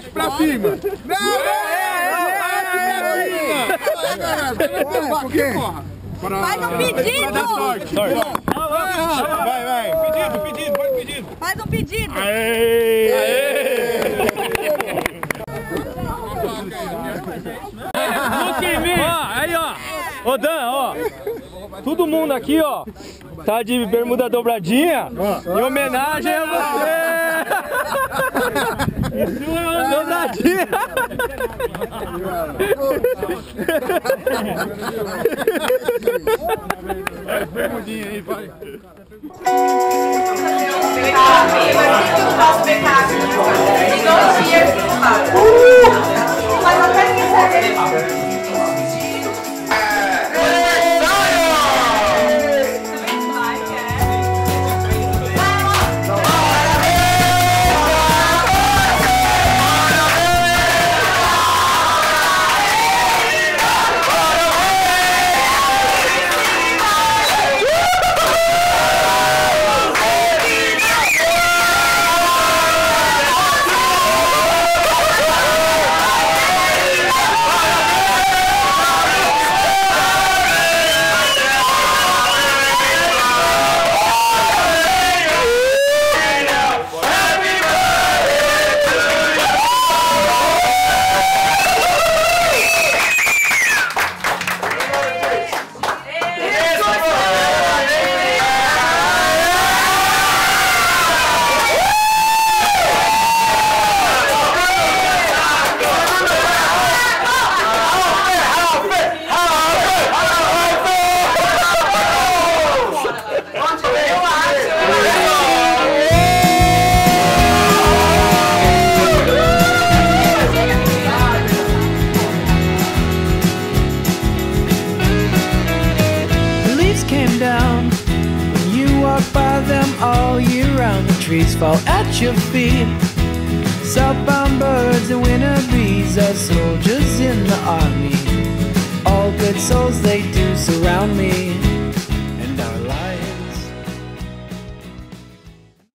baixo pra cima. Não! Faz um pedido! Vai. Pedido, pode pedido. Faz um pedido! Aí, ó. Ô, Dan, ó. Todo mundo aqui, ó, tá de bermuda dobradinha em homenagem a você. Dobradinha. Bermudinha aí, vai. Nosso backup de 2 dias. Mas até que all year round, the trees fall at your feet. Southbound birds and winter bees are soldiers in the army. All good souls, they do surround me.